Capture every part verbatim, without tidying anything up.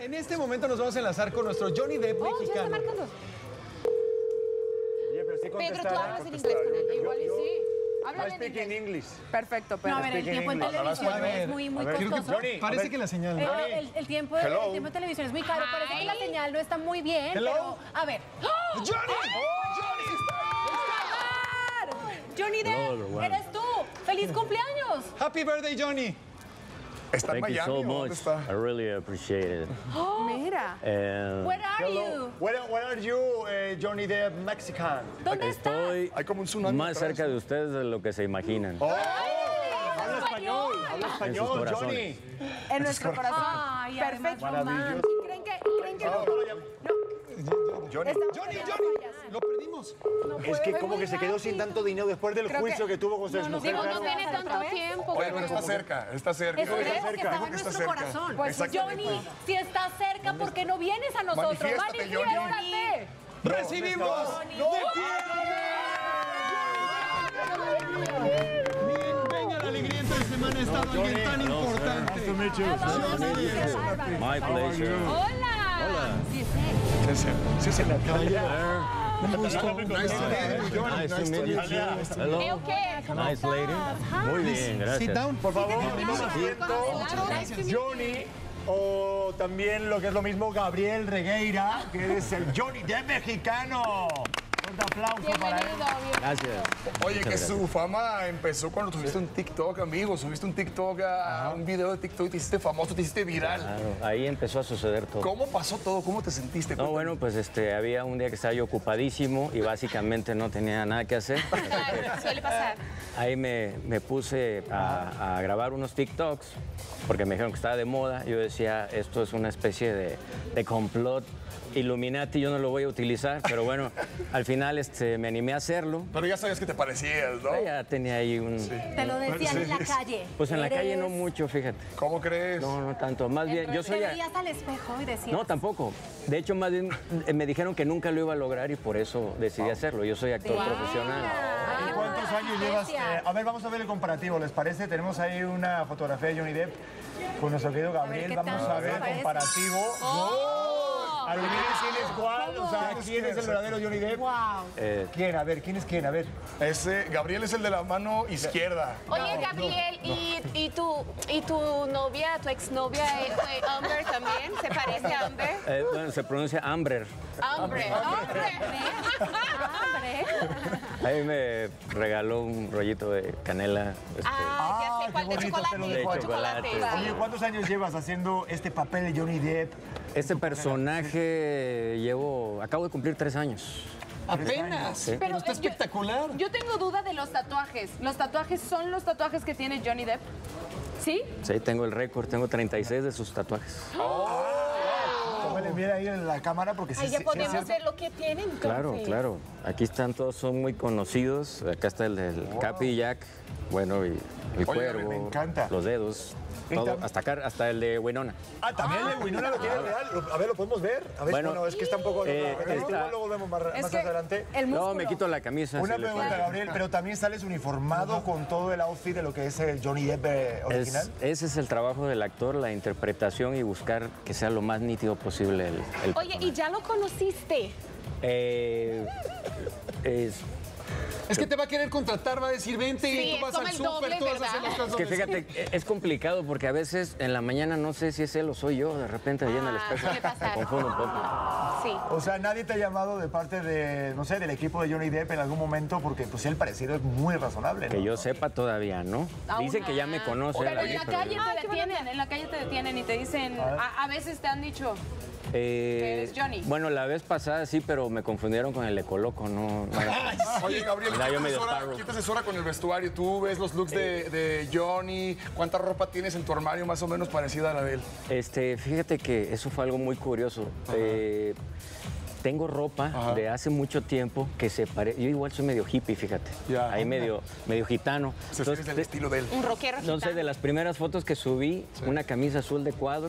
En este momento nos vamos a enlazar con nuestro Johnny Depp Oh, ya está mexicano. marcando. Oye, pero sí Pedro, tú contestará. hablas en inglés con él. Igual y sí. I Háblale en speak in inglés. English. Perfecto, No, pero a ver, el Speak in tiempo en English. televisión A ver, es muy, muy a ver, costoso. Johnny, a Parece ver. que la señal. Eh, Johnny. el, el tiempo, el Hello. tiempo en televisión es muy caro. Parece que la Hi. señal no está muy bien, Hello. pero a ver. ¡Oh! ¡Johnny! ¡Johnny! Johnny Depp, Hello, everyone. eres tú. ¡Feliz cumpleaños! Happy birthday, Johnny. ¿Está en Thank you Miami so o dónde much. está? I really appreciate it. mira. And Where are Hello. you? Where, where are you, eh, Johnny Depp, Mexican? ¿Dónde estás? estoy Hay como un tsunami más atrás. cerca de ustedes de lo que se imaginan. Oh, habla español, habla español, corazones. Johnny. En nuestro corazón. Ay, además, Perfecto. Maravilloso. ¿Y creen que, creen que no? Johnny. Estamos Johnny, en Johnny. fallas. Lo perdimos. Es que como que se quedó sin tanto dinero después del Creo juicio que- que, tuvo con su exmujer. Digo, no claro. tiene tanto tiempo. Oye, pero está cerca, está cerca. Eso está es que cerca. estaba en Está nuestro cerca. corazón. Pues, Exactamente. Johnny, si estás cerca, ¿por qué no vienes a nosotros? Manifiéstate, Johnny. ¡Manifiéstate! ¡Recibimos! Miren, venga la alegría esta semana ha estado alguien tan importante. My pleasure. Hola. Sí, sí, sí, sí. Un gusto. Nice to meet you. Hello. ¿Eh, o qué? Nice lady. Muy bien, Sit gracias. down. Por favor, toma asiento. Gracias. Johnny, o también lo que es lo mismo, Gabriel Regueira, que es el Johnny Depp mexicano. Un aplauso para él. Bienvenido, bienvenido. Gracias. Oye, que Muchas su fama empezó cuando tuviste un TikTok, amigo. Subiste un TikTok, a, un video de TikTok y te hiciste famoso, te hiciste viral. Claro, ahí empezó a suceder todo. ¿Cómo pasó todo? ¿Cómo te sentiste? No, bueno, pues este, había un día que estaba yo ocupadísimo y básicamente no tenía nada que hacer. Claro, suele pasar. Ahí me, me puse a, a grabar unos TikToks porque me dijeron que estaba de moda. Yo decía, esto es una especie de, de complot Illuminati, yo no lo voy a utilizar, pero bueno, al final este, me animé a hacerlo. Pero ya sabías que te parecías, ¿no? Ya tenía ahí un... Te lo decían en la calle. Pues en la calle no Eres- mucho, fíjate. ¿Cómo crees? No, no tanto. Más bien, yo Te soy... a- veías al espejo y decías... No, tampoco. De hecho, más bien eh, me dijeron que nunca lo iba a lograr y por eso decidí hacerlo. Yo soy actor profesional. ¿Y cuántos años llevas? Eh, a ver, vamos a ver el comparativo, ¿les parece? Tenemos ahí una fotografía de Johnny Depp con nuestro querido Gabriel. ¿qué Vamos tal? a ver el Parece. comparativo. Adivinen quién es cuál, o sea, quién es el verdadero Johnny Depp. Wow. Eh, ¿Quién? A ver, ¿quién es quién? A ver. Ese, Gabriel es el de la mano izquierda. Oye, Gabriel, ¿y, y, tu, ¿y tu novia, tu exnovia, eh, fue Amber también? ¿Se parece a Amber? eh, bueno, se pronuncia Amber. Amber. Hambre. Ahí me regaló un rollito de canela. este, Ah, ya sé qué cuál, de bonito, chocolate. te lo De dijo. chocolate. Oye, ¿cuántos años llevas haciendo este papel de Johnny Depp? Este personaje llevo, acabo de cumplir tres años. Apenas. Pero, Pero, está eh, yo- espectacular. Yo tengo duda de los tatuajes. ¿Los tatuajes son los tatuajes que tiene Johnny Depp? ¿Sí? Sí, tengo el récord, tengo treinta y seis de sus tatuajes. Tómale, mira ahí en la cámara porque sí, Ahí sí- ya sí es podemos cierto. ver lo que tienen. Claro, entonces. claro. Aquí están todos, son muy conocidos. Acá está el del Capi Jack, bueno, y el cuervo, me encanta. los dedos, Y todo, tam- hasta acá, hasta el de Winona. Ah, también el de Winona lo tiene real. Lo- A ver, ¿lo podemos ver? A ver, Bueno, bueno, es que está un poco... eh, a ver, está- luego, luego vemos más, Es más que adelante. el músculo. No, me quito la camisa. Una si le pregunta, puedo. Gabriel, pero también sales uniformado con todo el outfit de lo que es el Johnny Depp eh, original. Es- ese es el trabajo del actor, la interpretación y buscar que sea lo más nítido posible el, el Oye, personaje. ¿y ya lo conociste? Eh, es, Es que te va a querer contratar, va a decir, vente Sí, y tú vas toma al el doble, súper, tú vas a ¿verdad? hacer las cosas. es que fíjate, es complicado porque a veces en la mañana no sé si es él o soy yo, de repente ahí en el Ah, espejo suele pasar. me confundo un poco. Sí. O sea, nadie te ha llamado de parte de, no sé, del equipo de Johnny Depp en algún momento porque pues el parecido es muy razonable, ¿no? Que yo sepa todavía, ¿no? Aún Dicen que ya me conoce. Pero ahí, en la pero calle yo- te detienen, en la calle te detienen y te dicen, a, a veces te han dicho, Eh, que eres Johnny. Bueno, la vez pasada sí, pero me confundieron con el ecoloco, no. no. Oye, Gabriel, Ya, yo ¿quién te, medio asesora, Sparrow. quién te asesora con el vestuario? ¿Tú ves los looks de, de Johnny? ¿Cuánta ropa tienes en tu armario más o menos parecida a la de él? Este, fíjate que eso fue algo muy curioso. Eh, tengo ropa de hace mucho tiempo que se parece. Yo igual soy medio hippie, fíjate. Ya. Ahí medio, medio gitano. O sea, eres del de- estilo de él. Un rockero no sé, gitano. de las primeras fotos que subí, una camisa azul de cuadros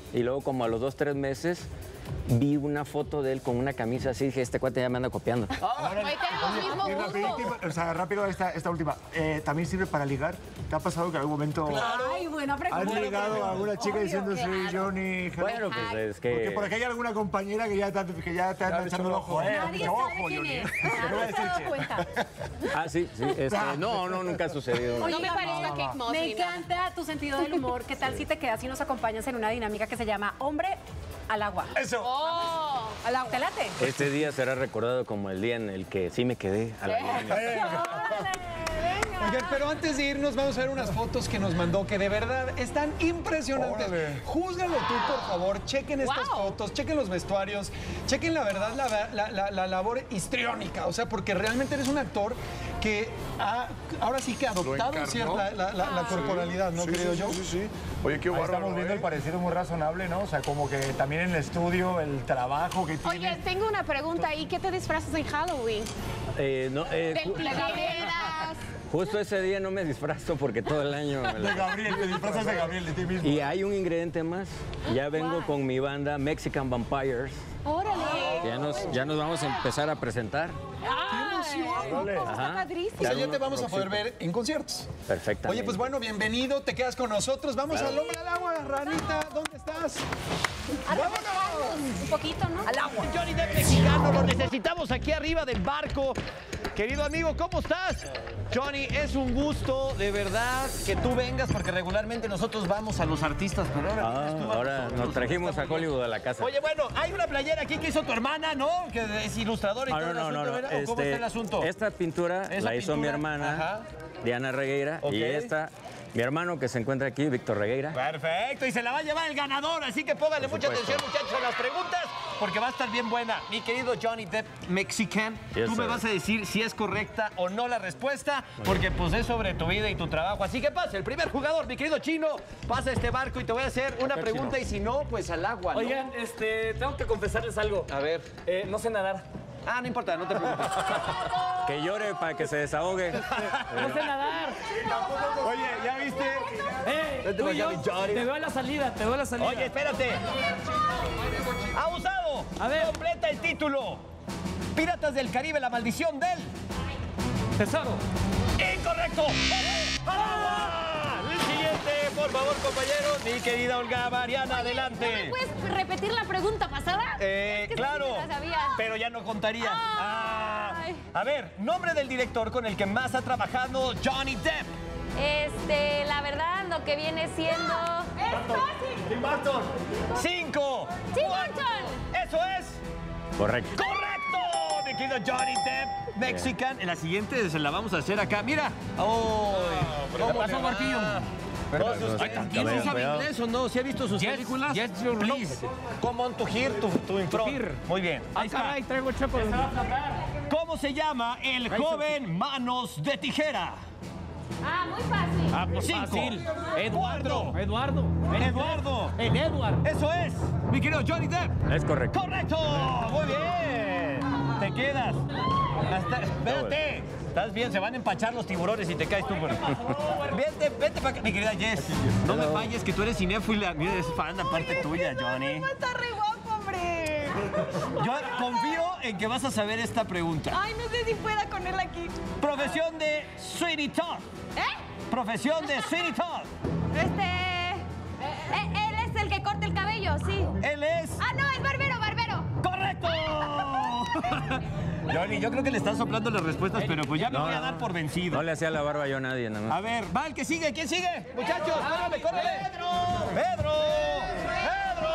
y luego como a los dos, tres meses vi una foto de él con una camisa así, dije, este cuate ya me anda copiando. Ahí tenemos Y mismo rapidísimo, gusto. o sea, rápido esta, esta última. Eh, ¿También sirve para ligar? ¿Te ha pasado que en algún momento Ay, buena has pregunta. ligado a alguna chica diciendo soy claro. Johnny? Bueno, pues es Porque que... por aquí hay alguna compañera que ya te, que ya te anda echando el ojo, ¿eh? Nadie Ojo, sabe quién Johnny. es. No voy a Nadie se ha decir dado quién. cuenta. Ah, sí, sí. Este, no, no, nunca ha sucedido. No me Oiga, parezca no, Kate Moss Me ni nada. encanta tu sentido del humor. ¿Qué tal si te quedas y nos acompañas en una dinámica que se llama Hombre al agua? Eso. Oh, Al agua. ¿Te late? Este día será recordado como el día en el que sí me quedé a la línea. Oigan, pero antes de irnos vamos a ver unas fotos que nos mandó que de verdad están impresionantes. Órale. Júzgalo tú, por favor. Chequen estas Wow. fotos, chequen los vestuarios, chequen la verdad, la, la- la- la labor histriónica. O sea, porque realmente eres un actor que ha, ahora sí que ha adoptado encarnó. cierta la, la- la corporalidad, ¿no? Sí, creo sí, yo. Sí, sí, sí. Oye, qué Ahí bárbaro. estamos viendo ¿eh? el parecido muy razonable, ¿no? O sea, como que también en el estudio, el trabajo que tiene. oye, tengo una pregunta ahí. ¿Qué te disfrazas en Halloween? Eh, no, eh, ¿De ju- tijeras? justo ese día no me disfrazo porque todo el año... me De la- Gabriel, te disfrazas de Gabriel, de ti mismo. Y hay un ingrediente más. Ya vengo con mi banda Mexican Vampires. ¡Órale! Ya nos, ya nos vamos a empezar a presentar. Órale. Ajá. padrísimo. O sea, ya te vamos a poder ver en conciertos. Perfectamente. Oye, pues bueno, bienvenido, te quedas con nosotros. Vamos al hombre al agua, Ranita, ¿dónde estás? Un poquito, ¿no? Al agua. Johnny Depp mexicano, lo necesitamos aquí arriba del barco. Querido amigo, ¿cómo estás? Johnny, es un gusto de verdad que tú vengas porque regularmente nosotros vamos a los artistas, pero ahora Ah, vienes tú a ahora nosotros. nos trajimos Está a muy bien. Hollywood a la casa. Oye, bueno, hay una playera aquí que hizo tu hermana, ¿no? Que es ilustradora y Ah, todo no, el no, asunto, no, no. ¿verdad? ¿O ¿Cómo Este, está el asunto? Esta pintura Esa la hizo mi pintura, hermana, ajá. Diana Regueira, Ok. y esta, mi hermano que se encuentra aquí, Víctor Regueira. Perfecto, y se la va a llevar el ganador, así que póngale Por mucha supuesto. atención, muchachos, a las preguntas, porque va a estar bien buena. Mi querido Johnny Depp, Mexican, Yes, tú me sir. vas a decir si es correcta o no la respuesta, porque pues es sobre tu vida y tu trabajo. Así que pasa, el primer jugador, mi querido Chino, pasa este barco y te voy a hacer una pregunta y si no, pues al agua, ¿no? Oigan, este, tengo que confesarles algo. A ver. Eh, no sé nadar. Ah, no importa, no te preocupes. Que llore para que se desahogue. No sé nadar. Oye, ¿ya viste? Eh, Vente tú y para yo, acá, mi Johnny. te veo a la salida, te veo a la salida. Oye, espérate. Abusado. A ver. Completa el título. Piratas del Caribe, la maldición del... Tesoro. ¡Incorrecto! ¡Ah! El siguiente, por favor, compañeros. Mi querida Olga Mariana, adelante. ¿Puedes repetir la pregunta pasada? Eh, Es que sí claro, me la sabía. pero ya no contaría. Ah, Ay. a ver, nombre del director con el que más ha trabajado Johnny Depp. Este, la verdad, lo que viene siendo... ¡Es fácil! Tim Burton. Cinco. ¡Tim cuatro. Burton! Eso es Correcto. correcto, mi querido Johnny Depp, Mexican. En la siguiente se la vamos a hacer acá. Mira. Oh, ¿Cómo pasó, Marquillo? Perdón, ¿Quién cuidado, sabe cuidado. inglés o no? ¿Sí ha visto sus Yes, películas? yes, your Please. Come on to hear tu, tu intro. hear. Muy bien. Ahí está. traigo choco. ¿Cómo se llama el joven Manos de Tijera? Ah, muy fácil. Ah, pues cinco. Fácil. Eduardo. Eduardo. En Eduardo. En Edward. Eso es, mi querido Johnny Depp. Es correcto. ¡Correcto! Muy bien. Te quedas. Hasta, espérate. Estás bien, se van a empachar los tiburones y te caes tú. Por... Vete, vete para acá, mi querida Jess. No me falles que tú eres cinéfila. Mira, es fan aparte tuya, Johnny. Está re guapo, hombre. Yo confío en que vas a saber esta pregunta. Ay, no sé si pueda con él aquí. Profesión de Sweetie Todd. ¿Eh? Profesión de Sweetie Todd. Este... eh, él es el que corta el cabello, sí. Él es... Ah, no, es barbero, barbero. ¡Correcto! Johnny, yo creo que le están soplando las respuestas, pero pues ya me No, voy a no, dar no. por vencido. No le hacía la barba yo a nadie, nada más. A ver, va el que sigue. ¿Quién sigue? Muchachos, córrele, córrele. ¡Pedro! ¡Pedro! ¡Pedro!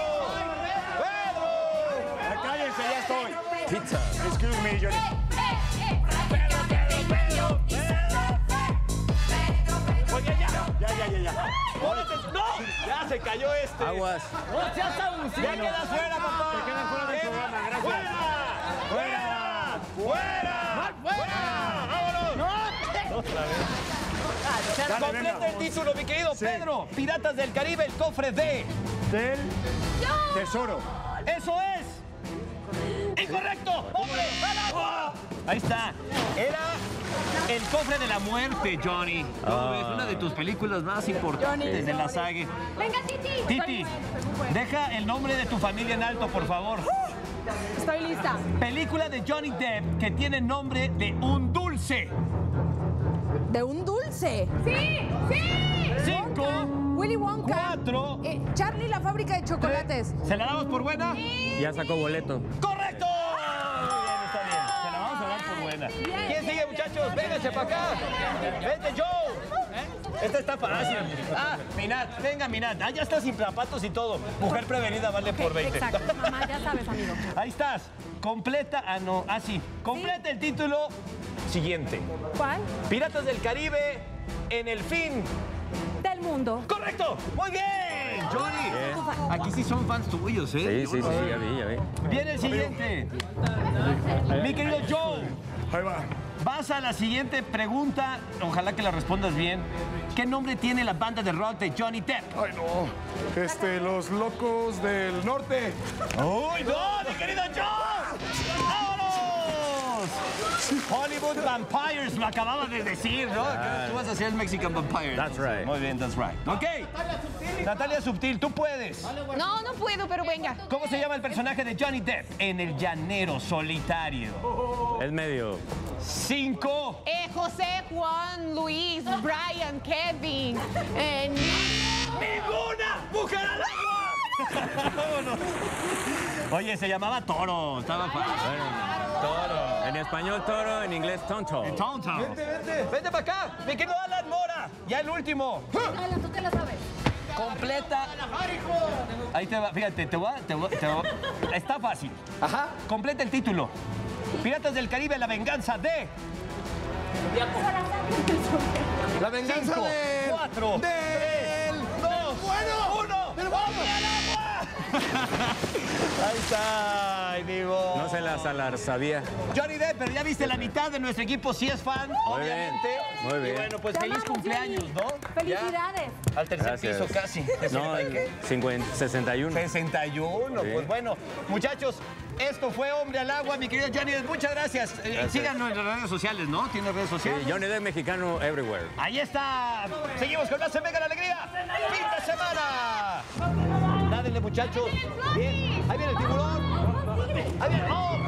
¡Pedro! Cállense, ya estoy. Pizza. Excuse me, Johnny. ¡Pedro, Pedro, Pedro! Oye, ya. Ya, ya, ya, ya. ¡Pórate! ¡No! Ya se cayó este. Aguas. ¡No seas abusivo! ¡Ya quedas fuera, papá! Te quedas fuera del programa, gracias. ¡Fuera! ¡Fuera! ¡Fuera! ¡Fuera! ¡Vámonos! Otra vez. Dale, Completa venga. el título, mi querido Sí. Pedro. Piratas del Caribe, el cofre de... Del tesoro. ¡Eso es! ¡Incorrecto! ¡Hombre! ¡Al agua! Ahí está. Era El cofre de la muerte, Johnny. ¿Cómo ves? Una de tus películas más importantes de la saga. Venga, Titi. Titi, deja el nombre de tu familia en alto, por favor. Estoy lista. Película de Johnny Depp que tiene nombre de un dulce. ¿De un dulce? Sí, sí. Cinco. Willy Wonka. Cuatro. Eh, Charlie, la fábrica de chocolates. ¿Se la damos por buena? Ya sacó boleto. ¡Correcto! Muy bien, está bien. Se la vamos a dar por buena. ¿Quién sigue, muchachos? Vénganse para acá. Vente, Joe. Esta está fácil. Ah, Minat. Venga, Minat. Ah, ya está sin zapatos y todo. Mujer prevenida vale por veinte. Exacto, mamá, ya sabes, amigo. Ahí estás. Completa. Ah, no. Ah, sí. Completa el título siguiente. ¿Cuál? Piratas del Caribe en el fin. Del mundo. ¡Correcto! ¡Muy bien! Johnny, aquí sí son fans tuyos, ¿eh? Sí, sí, sí, sí, ya vi, ya vi. Viene el siguiente. Mi querido Joe. Ahí va. Vas a la siguiente pregunta. Ojalá que la respondas bien. ¿Qué nombre tiene la banda de rock de Johnny Depp? Ay, no. Este, los locos del norte. ¡Uy, no, mi querido Joe! ¡Vámonos! Hollywood Vampires, lo acababa de decir, ¿no? Tú vas a ser el Mexican Vampire. That's right. Muy bien, that's right. Ok. Natalia Subtil, tú puedes. No, no puedo, pero venga. ¿Cómo se llama el personaje de Johnny Depp en El Llanero Solitario? Es medio. Cinco. Eh, José, Juan, Luis, Brian, Kevin. Eh, ¡Ninguna! ¡Mujer al agua! Vámonos. Oye, se llamaba Toro. Estaba fácil. Bueno, toro. En español toro, en inglés tonto. Tonto. Vente, vente. Vente para acá. Mi querido Alan Mora. Ya el último. Alan, tú te la sabes. Completa. Ahí te va. Fíjate, te voy a... Te voy, te voy. Está fácil. Ajá. Completa el título. Piratas del Caribe, la venganza de... La venganza Cinco, del... cuatro, del... tres, dos, bueno, uno. del ¡Hombre al agua! Ahí está, ay, vivo. No se la salar, sabía. Johnny Depp, pero ya viste la mitad de nuestro equipo, sí es fan, Muy obviamente. bien, muy bien. Y bueno, pues Te feliz amamos, cumpleaños, Johnny. ¿no? ¡Felicidades! Ya, al tercer Gracias. piso casi. No, ¿Qué? cincuenta, sesenta y uno. sesenta y uno, Sí. pues bueno. Muchachos, esto fue Hombre al Agua, mi querido Johnny Depp. Muchas gracias. Eh, Gracias. Síganos en las redes sociales, ¿no? ¿Tiene redes Sí, sociales? Johnny Depp mexicano everywhere. Ahí está. Seguimos con más en Venga la Alegría. ¡Fin de semana! Dádenle, muchachos. Bien. Ahí viene el tiburón. Ahí viene. ¡Oh!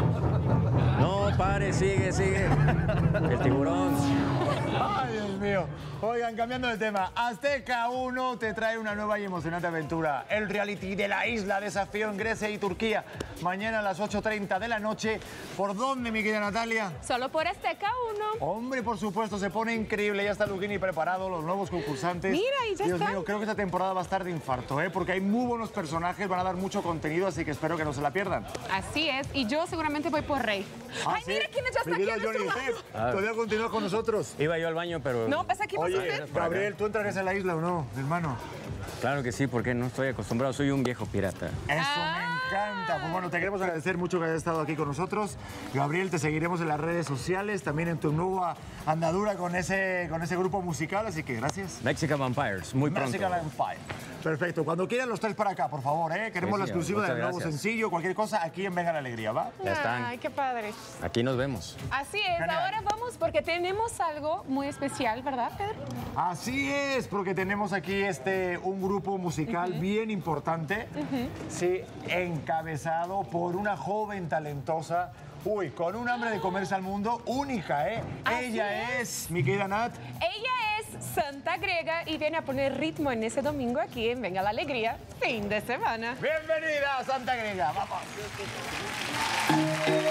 No, pare, sigue, sigue. El tiburón. Ay, Dios mío. Oigan, cambiando de tema, Azteca uno te trae una nueva y emocionante aventura. El reality de la isla, desafío en Grecia y Turquía. Mañana a las ocho treinta de la noche. ¿Por dónde, mi querida Natalia? Solo por Azteca uno. Hombre, por supuesto, se pone increíble. Ya está Luquini preparado, los nuevos concursantes. Mira, y ya Dios están. mío, creo que esta temporada va a estar de infarto, ¿eh? Porque hay muy buenos personajes, van a dar mucho contenido, así que espero que no se la pierdan. Así es. Y yo seguramente voy por Rey. Ay, ¿sí? mira quién ya está Mi aquí a querido nuestro Johnny lado. Depp, todavía continúa con nosotros. Iba yo al baño, pero... No, pasa aquí, pasa Oye, usted. por acá. Gabriel, ¿tú entrarías a la isla o no, hermano? Claro que sí, porque no estoy acostumbrado. Soy un viejo pirata. Eso me encanta. Pues bueno, te queremos agradecer mucho que hayas estado aquí con nosotros. Gabriel, te seguiremos en las redes sociales, también en tu nueva andadura con ese, con ese grupo musical, así que gracias. Mexican Vampires, muy pronto. Mexican Empire. Perfecto. Cuando quieran los tres para acá, por favor, ¿eh? Queremos Sí, la señor. exclusiva Muchas del nuevo gracias. sencillo, cualquier cosa, aquí en Venga la Alegría, ¿va? Ya están. Ay, qué padre. Aquí nos vemos. Así es. Ahora vamos porque tenemos algo muy especial, ¿verdad, Pedro? Así es, porque tenemos aquí este, un grupo musical bien importante, sí, encabezado por una joven talentosa, uy, con un hambre de comerse al mundo única, ¿eh? Así Ella es, mi querida Nat. Ella es Santa Grega y viene a poner ritmo en ese domingo aquí en Venga la Alegría, fin de semana. Bienvenida, Santa Grega, vamos.